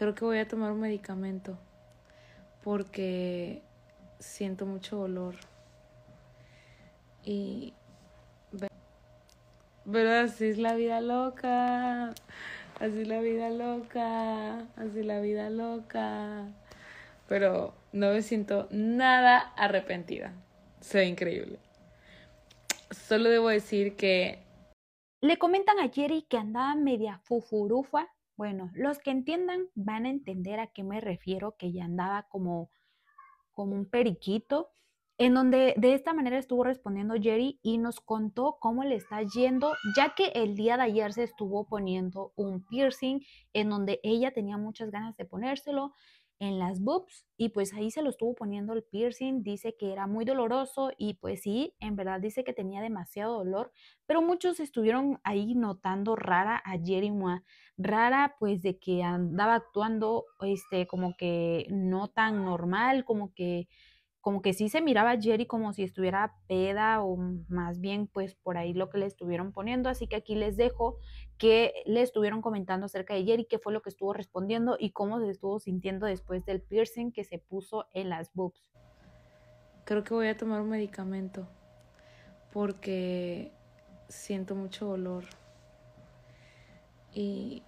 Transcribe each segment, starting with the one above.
Creo que voy a tomar un medicamento porque siento mucho dolor. Y... Pero así es la vida loca. Así es la vida loca. Así es la vida loca. Pero no me siento nada arrepentida. Soy increíble. Solo debo decir que Le comentan a Jerry que andaba media fufurufa. Bueno, los que entiendan van a entender a qué me refiero, que ya andaba como un periquito, en donde de esta manera estuvo respondiendo Jerry y nos contó cómo le está yendo, ya que el día de ayer se estuvo poniendo un piercing en donde ella tenía muchas ganas de ponérselo en las boobs y pues ahí se lo estuvo poniendo el piercing, dice que era muy doloroso y pues sí, en verdad dice que tenía demasiado dolor, pero muchos estuvieron ahí notando rara a Jerry Mois, rara pues de que andaba actuando como que no tan normal, como que sí se miraba a Jerry como si estuviera peda o más bien pues por ahí lo que le estuvieron poniendo, así que aquí les dejo que le estuvieron comentando acerca de Jerry, qué fue lo que estuvo respondiendo y cómo se estuvo sintiendo después del piercing que se puso en las boobs. creo que voy a tomar un medicamento porque siento mucho dolor. Y...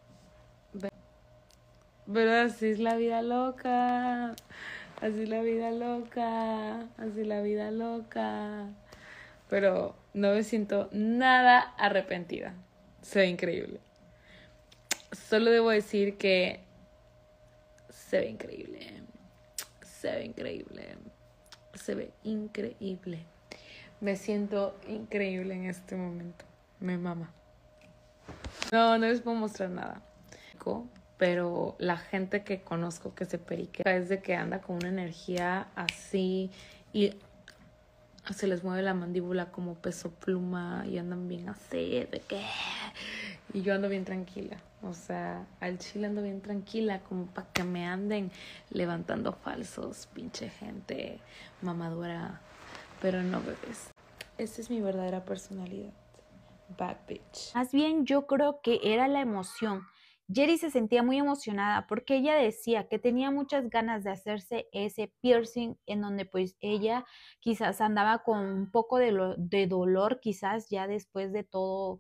Pero así es la vida loca. Así es la vida loca. Así es la vida loca. Pero no me siento nada arrepentida. Soy increíble. Solo debo decir que se ve increíble. Se ve increíble. Se ve increíble. Me siento increíble en este momento. Me mama. No, no les puedo mostrar nada. Pero la gente que conozco que se periquea es de que anda con una energía así y se les mueve la mandíbula como peso pluma y andan bien así, de que... Y yo ando bien tranquila, o sea, al chile ando bien tranquila, como para que me anden levantando falsos, pinche gente mamadora. Pero no, bebés, esta es mi verdadera personalidad. Bad bitch. Más bien yo creo que era la emoción. Jerry se sentía muy emocionada porque ella decía que tenía muchas ganas de hacerse ese piercing en donde pues ella quizás andaba con un poco de dolor quizás ya después de todo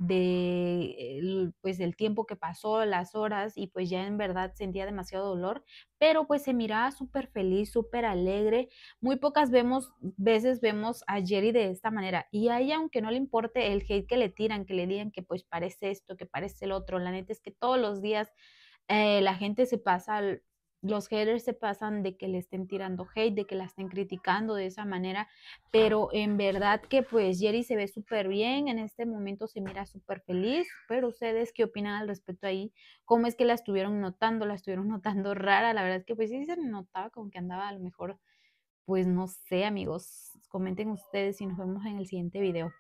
pues el tiempo que pasó, las horas y pues ya en verdad sentía demasiado dolor, pero pues se miraba súper feliz, súper alegre. Muy pocas veces vemos a Jerry de esta manera y a ella, aunque no le importe el hate que le tiran, que le digan que pues parece esto, que parece el otro, la neta es que todos los días la gente se pasa, los haters se pasan de que le estén tirando hate, de que la estén criticando de esa manera, pero en verdad que pues Jerry se ve súper bien, en este momento se mira súper feliz, pero ustedes qué opinan al respecto ahí, cómo es que la estuvieron notando rara, la verdad es que pues sí se notaba como que andaba a lo mejor pues no sé, amigos, comenten ustedes y nos vemos en el siguiente video.